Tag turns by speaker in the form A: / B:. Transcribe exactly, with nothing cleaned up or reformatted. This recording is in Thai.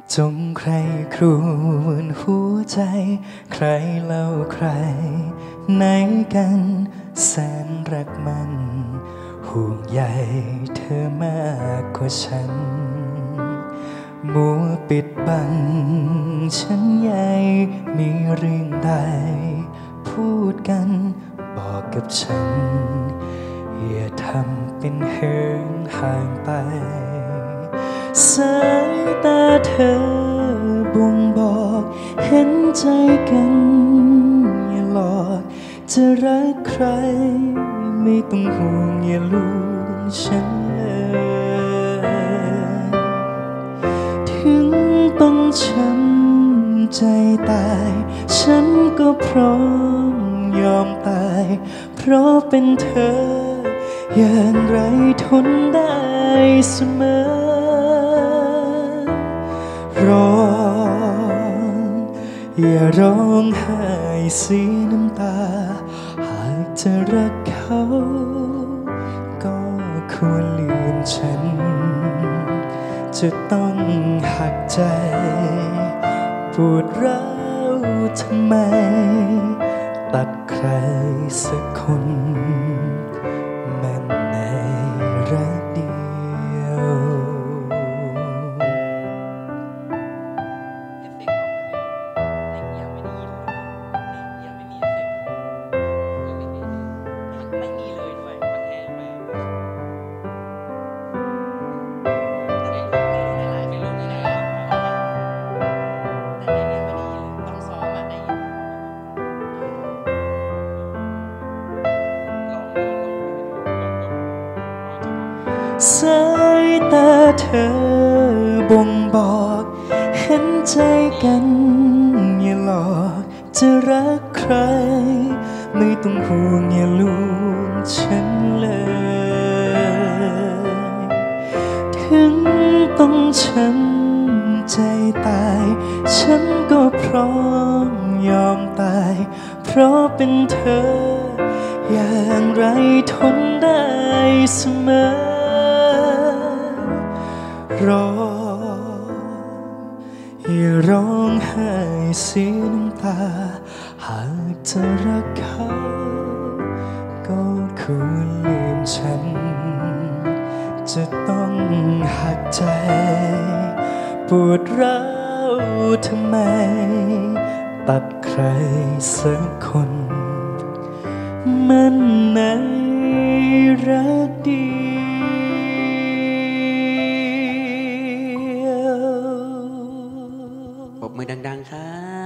A: จงใครครวญหัวใจใครเล่าใครไหนกันแสนรักมันห่วงใยเธอมากกว่าฉันมัวปิดบังฉันใหญ่มีเรื่องใดพูดกันบอกกับฉันอย่าทำเป็นเหินห่างไปสายตาเธอบ่งบอกเห็นใจกันอย่าหลอกจะรักใครไม่ต้องห่วงอย่าลวงฉันเลยถึงต้องช้ำใจตายฉันก็พร้อมยอมตายเพราะเป็นเธออย่างไรทนได้เสมอร้องอย่าร้องไห้เสียน้ำตาหากจะรักเขาก็ควรลืมฉันจะต้องหักใจปวดร้าวทำไมตัดใครสักคนแม้ในรักเดียวสายตาเธอบ่งบอกเห็นใจกันอย่าหลอกจะรักใครไม่ต้องห่วงอย่าลวงฉันเลยถึงต้องช้ำใจตายฉันก็พร้อมยอมตายเพราะเป็นเธออย่างไรทนได้เสมอรออย่าร้องไห้เสียน้ำตาหากจะรักเขาก็ควรลืมฉันจะต้องหักใจปวดร้าวทำไมตัดใครสักคนมันในรักเดียว
B: ปรบมือดังๆครับ